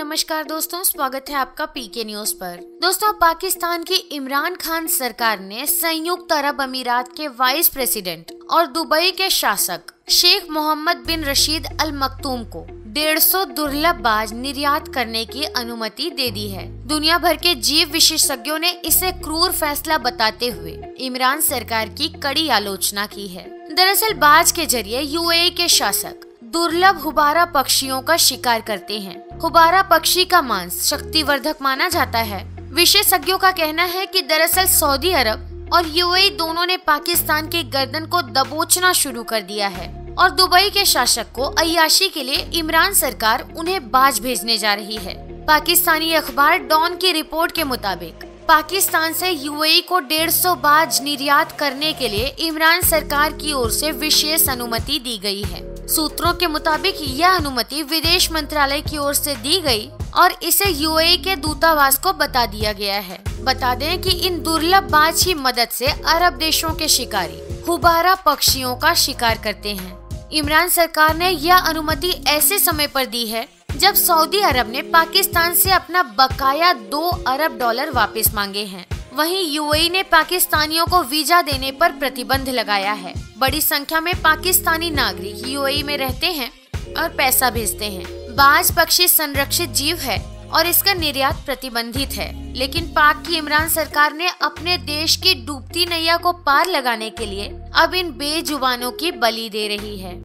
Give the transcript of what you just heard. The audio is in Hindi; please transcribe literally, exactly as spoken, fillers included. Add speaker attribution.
Speaker 1: नमस्कार दोस्तों, स्वागत है आपका पीके न्यूज पर। दोस्तों, पाकिस्तान की इमरान खान सरकार ने संयुक्त अरब अमीरात के वाइस प्रेसिडेंट और दुबई के शासक शेख मोहम्मद बिन रशीद अल मखतूम को डेढ़ सौ दुर्लभ बाज निर्यात करने की अनुमति दे दी है। दुनिया भर के जीव विशेषज्ञों ने इसे क्रूर फैसला बताते हुए इमरान सरकार की कड़ी आलोचना की है। दरअसल बाज के जरिए यूएई के शासक दुर्लभ हुबारा पक्षियों का शिकार करते हैं। हुबारा पक्षी का मांस शक्तिवर्धक माना जाता है। विशेषज्ञों का कहना है कि दरअसल सऊदी अरब और यूएई दोनों ने पाकिस्तान के गर्दन को दबोचना शुरू कर दिया है और दुबई के शासक को अय्याशी के लिए इमरान सरकार उन्हें बाज भेजने जा रही है। पाकिस्तानी अखबार डॉन की रिपोर्ट के मुताबिक पाकिस्तान से यूएई को डेढ़ सौ बाज निर्यात करने के लिए इमरान सरकार की ओर से विशेष अनुमति दी गई है। सूत्रों के मुताबिक यह अनुमति विदेश मंत्रालय की ओर से दी गई और इसे यूएई के दूतावास को बता दिया गया है। बता दें कि इन दुर्लभ बाज की मदद से अरब देशों के शिकारी हुबारा पक्षियों का शिकार करते हैं। इमरान सरकार ने यह अनुमति ऐसे समय पर दी है जब सऊदी अरब ने पाकिस्तान से अपना बकाया दो अरब डॉलर वापस मांगे हैं। वहीं यूएई ने पाकिस्तानियों को वीजा देने पर प्रतिबंध लगाया है। बड़ी संख्या में पाकिस्तानी नागरिक यूएई में रहते हैं और पैसा भेजते हैं। बाज पक्षी संरक्षित जीव है और इसका निर्यात प्रतिबंधित है, लेकिन पाक की इमरान सरकार ने अपने देश की डूबती नैया को पार लगाने के लिए अब इन बेजुबानों की बलि दे रही है।